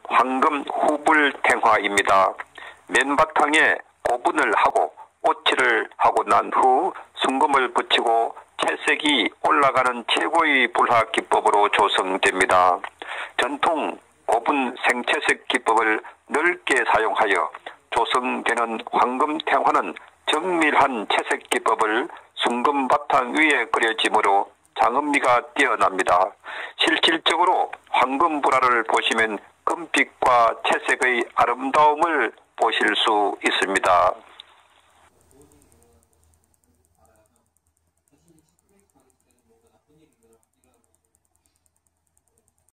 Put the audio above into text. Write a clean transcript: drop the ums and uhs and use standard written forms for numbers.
황금 후불 탱화입니다. 맨바탕에 고분을 하고 오칠을 하고 난 후 순금을 붙이고 채색이 올라가는 최고의 불화 기법으로 조성됩니다. 전통 고분 생채색 기법을 넓게 사용하여 조성되는 황금 탱화는 정밀한 채색 기법을 순금 바탕 위에 그려지므로 장엄미가 뛰어납니다. 실질적으로 황금 불화를 보시면 금빛과 채색의 아름다움을 보실 수 있습니다.